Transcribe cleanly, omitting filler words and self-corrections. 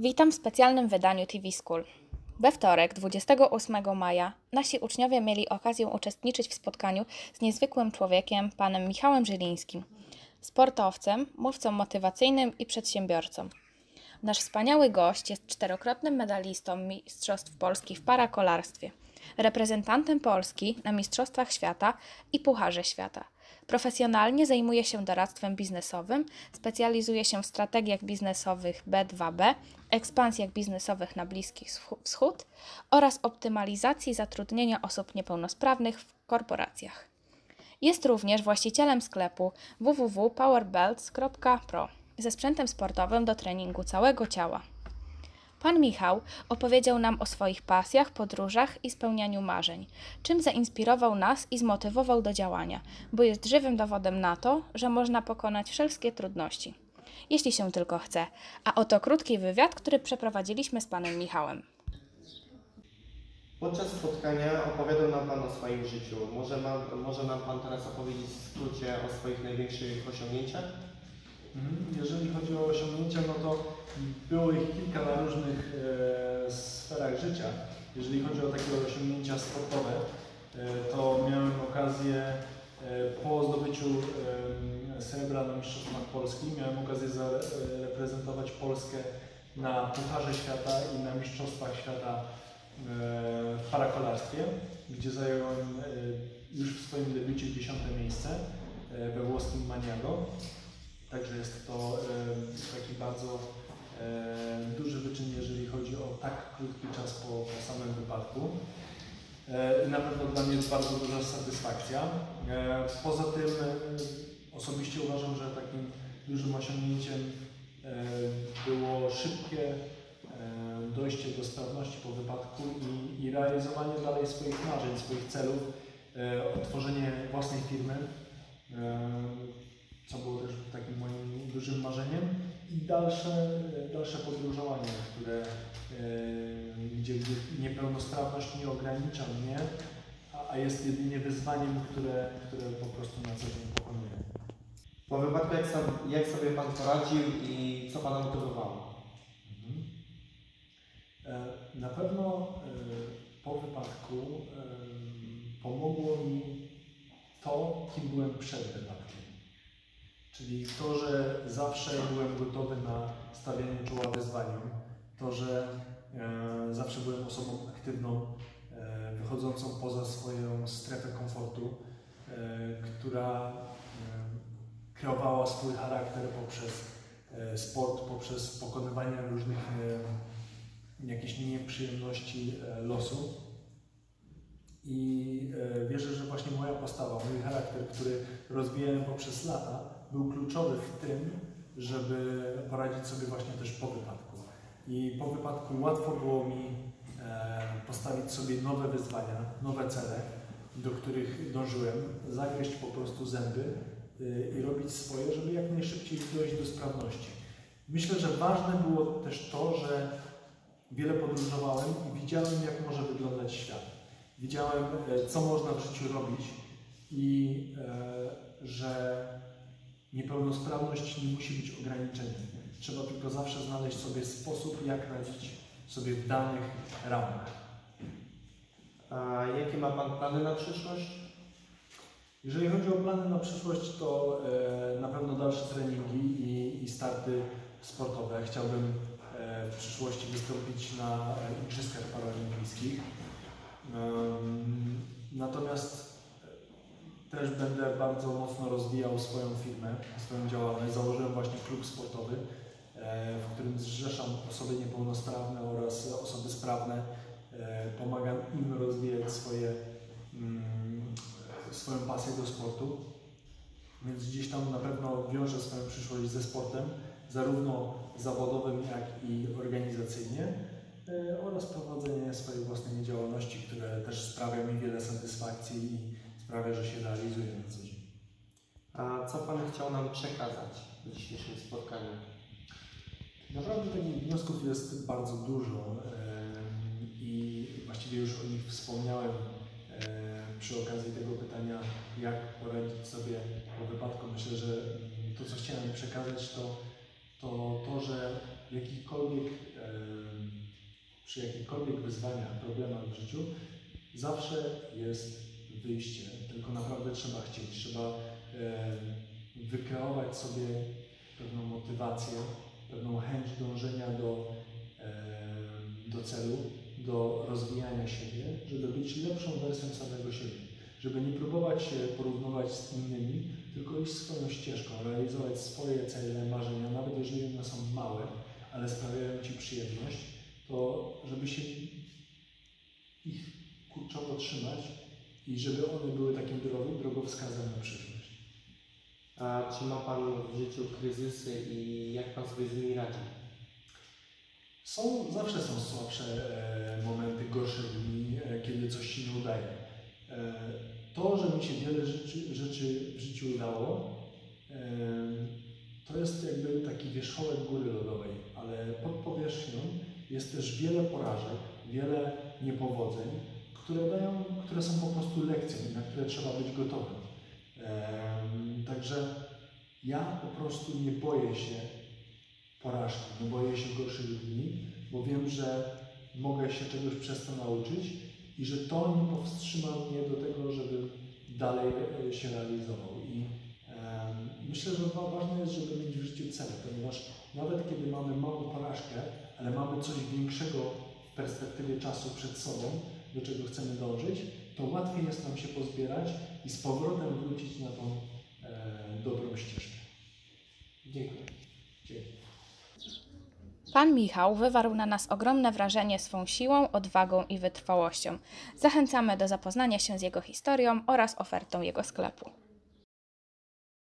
Witam w specjalnym wydaniu TV School. We wtorek, 28 maja, nasi uczniowie mieli okazję uczestniczyć w spotkaniu z niezwykłym człowiekiem, panem Michałem Żylińskim, sportowcem, mówcą motywacyjnym i przedsiębiorcą. Nasz wspaniały gość jest czterokrotnym medalistą Mistrzostw Polski w parakolarstwie, reprezentantem Polski na Mistrzostwach Świata i Pucharze Świata. Profesjonalnie zajmuje się doradztwem biznesowym, specjalizuje się w strategiach biznesowych B2B, ekspansjach biznesowych na Bliski Wschód oraz optymalizacji zatrudnienia osób niepełnosprawnych w korporacjach. Jest również właścicielem sklepu www.powerbelts.pro ze sprzętem sportowym do treningu całego ciała. Pan Michał opowiedział nam o swoich pasjach, podróżach i spełnianiu marzeń, czym zainspirował nas i zmotywował do działania, bo jest żywym dowodem na to, że można pokonać wszelkie trudności, jeśli się tylko chce. A oto krótki wywiad, który przeprowadziliśmy z panem Michałem. Podczas spotkania opowiadał nam Pan o swoim życiu. Może nam Pan teraz opowiedzieć w skrócie o swoich największych osiągnięciach? Jeżeli chodzi o osiągnięcia, no to było ich kilka na różnych sferach życia. Jeżeli chodzi o takie osiągnięcia sportowe, to miałem okazję po zdobyciu srebra na Mistrzostwach Polski, miałem okazję zareprezentować Polskę na Pucharze Świata i na Mistrzostwach Świata w parakolarstwie, gdzie zająłem już w swoim debiucie 10. miejsce we włoskim Maniago. Także jest to taki bardzo duży wyczyn, jeżeli chodzi o tak krótki czas po samym wypadku. I na pewno dla mnie jest bardzo duża satysfakcja. Poza tym osobiście uważam, że takim dużym osiągnięciem było szybkie dojście do sprawności po wypadku i realizowanie dalej swoich marzeń, swoich celów, otworzenie własnej firmy, co było też takim moim dużym marzeniem, i dalsze podróżowanie, gdzie niepełnosprawność nie ogranicza mnie, a jest jedynie wyzwaniem, które po prostu na co dzień pokonuję. Po wypadku jak sobie Pan poradził i co Pana motywowało? Na pewno po wypadku pomogło mi to, kim byłem przed wypadkiem. Czyli to, że zawsze byłem gotowy na stawianie czoła wyzwaniom, to, że zawsze byłem osobą aktywną, wychodzącą poza swoją strefę komfortu, która kreowała swój charakter poprzez sport, poprzez pokonywanie różnych jakichś nieprzyjemności losu. I wierzę, że właśnie moja postawa, mój charakter, który rozwijałem poprzez lata, był kluczowy w tym, żeby poradzić sobie właśnie też po wypadku. I po wypadku łatwo było mi postawić sobie nowe wyzwania, nowe cele, do których dążyłem, zagryźć po prostu zęby i robić swoje, żeby jak najszybciej dojść do sprawności. Myślę, że ważne było też to, że wiele podróżowałem i widziałem, jak może wyglądać świat. Widziałem, co można w życiu robić i że niepełnosprawność nie musi być ograniczeniem. Trzeba tylko zawsze znaleźć sobie sposób, jak radzić sobie w danych ramach. A jakie ma Pan plany na przyszłość? Jeżeli chodzi o plany na przyszłość, to na pewno dalsze treningi i starty sportowe. Chciałbym w przyszłości wystąpić na Igrzyskach Paralimpijskich. Natomiast też będę bardzo mocno rozwijał swoją firmę, swoją działalność. Założyłem właśnie klub sportowy, w którym zrzeszam osoby niepełnosprawne oraz osoby sprawne. Pomagam im rozwijać swoją pasję do sportu. Więc gdzieś tam na pewno wiążę swoją przyszłość ze sportem, zarówno zawodowym, jak i organizacyjnie, oraz prowadzenie swojej własnej działalności, które też sprawia mi wiele satysfakcji i sprawia, że się realizuję na co dzień. A co Pan chciał nam przekazać w dzisiejszym spotkaniu? Naprawdę takich wniosków jest bardzo dużo i właściwie już o nich wspomniałem przy okazji tego pytania, jak poradzić sobie po wypadku. Myślę, że to, co chciałem przekazać, to, że w jakichkolwiek przy jakichkolwiek wyzwaniach, problemach w życiu, zawsze jest wyjście, tylko naprawdę trzeba chcieć, trzeba wykreować sobie pewną motywację, pewną chęć dążenia do celu, do rozwijania siebie, żeby być lepszą wersją samego siebie, żeby nie próbować się porównywać z innymi, tylko iść swoją ścieżką, realizować swoje cele, marzenia, nawet jeżeli one są małe, ale sprawiają Ci przyjemność, to żeby się ich kurczowo trzymać i żeby one były takim drogowskazem na przyszłość. A czy ma Pan w życiu kryzysy i jak Pan sobie z nimi radzi? Zawsze są słabsze momenty, gorsze dni, kiedy coś się nie udaje. To, że mi się wiele rzeczy w życiu udało, to jest jakby taki wierzchołek góry lodowej, ale pod powierzchnią jest też wiele porażek, wiele niepowodzeń, które są po prostu lekcją, na które trzeba być gotowym. Także ja po prostu nie boję się porażki, nie boję się gorszych dni, bo wiem, że mogę się czegoś przez to nauczyć i że to nie powstrzyma mnie do tego, żeby dalej się realizował. I myślę, że ważne jest, żeby mieć w życiu cel, ponieważ nawet kiedy mamy małą porażkę, ale mamy coś większego w perspektywie czasu przed sobą, do czego chcemy dążyć, to łatwiej jest nam się pozbierać i z powrotem wrócić na tą dobrą ścieżkę. Dziękuję. Dzięki. Pan Michał wywarł na nas ogromne wrażenie swą siłą, odwagą i wytrwałością. Zachęcamy do zapoznania się z jego historią oraz ofertą jego sklepu.